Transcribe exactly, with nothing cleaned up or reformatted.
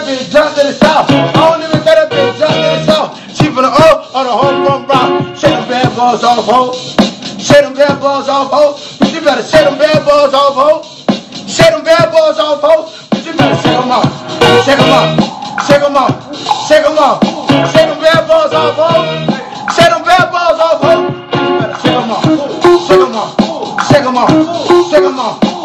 bitch jump to the south. I don't even tell that bitch jump to the south. She from the O or the home from rock. Shake them bad boys off, ho. Shake them bad boys off, ho. Bitch, you better shake them bad boys off, ho. Shake them bad boys off, ho. Bitch, you better shake them off. Shake them off. Shake them off. Shake them off. Shake them bad boys off, ho. Shake them bad boys off, ho. You better shake them off. Shake them off. Shake them off. Shake them off.